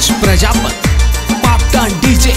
मुकेश प्रजापत पापटा डीजे।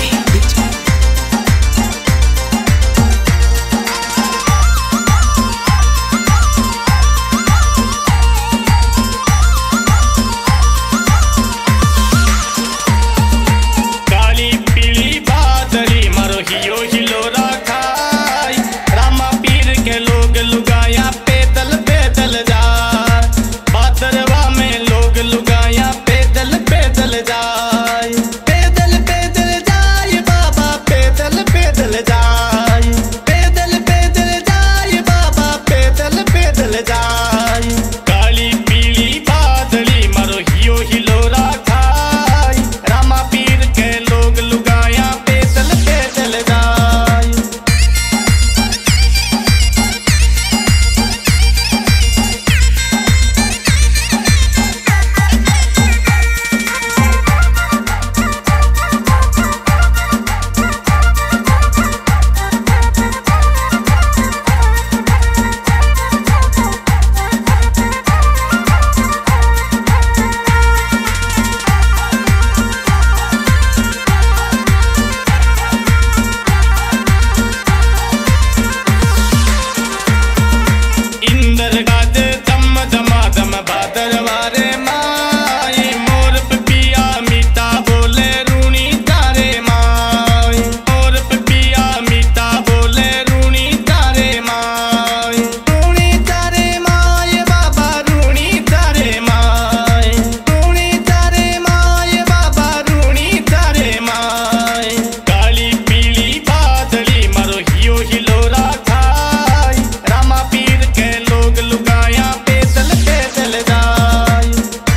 काली पीली बादली मारो हियो हिलोरा खाई, रामा पीर के लोग लुगाया पैदल पैदल जाए, बादरवा में लोग लुगाया पैदल पैदल जाए, पैदल पैदल जाए बाबा पैदल पैदल जाए, पैदल पैदल जाए बाबा पैदल पैदल जाए। काली पीली बादली मारो हियो हिलोरा खाई, रामा पीर के लोग लुगाया पैदल पैदल जाए। इंदर गाज दम दमादम भादरवारे माई, मोर पिया मीठा बोले रूनी तारे माई, मोर पिया मीठा बोले रूनी तारे माई, रूनी तारे माई बाबा रूनी तारे माई, रूनी तारे माई बाबा रूनी तारे माई। काली पीली बादली मारो हियो हिलोरा खाई, रामा पीर के लोग लुगाया पैदल पैदल जाए।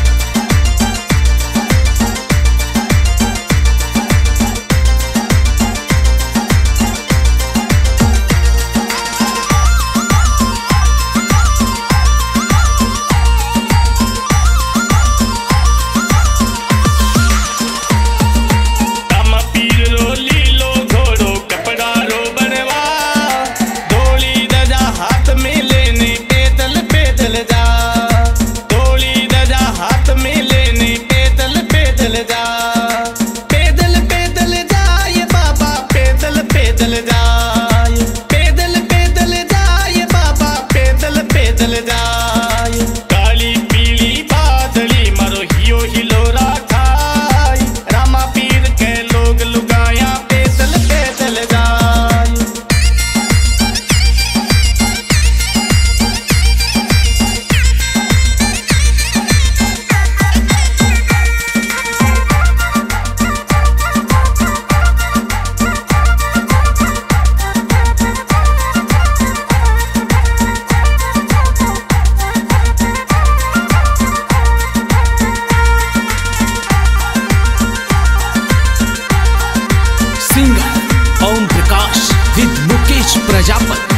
रामा पीर रो लीलो घोड़ो कपड़ा रो बनवा, डोली दजा हाथ में लेने पैदल पैदल जा, डोली दजा हाथ में लेने पैदल पैदल जा, पैदल पैदल जाए बाबा पैदल पैदल जाए, पैदल पैदल जाए बाबा पैदल पैदल जाए। काली पीली बादली मारो हियो हिलोरा खाई, रामा पीर के लोग लुगाया पैदल पैदल जाए। Singer Omprakash with Mukesh Prajapat.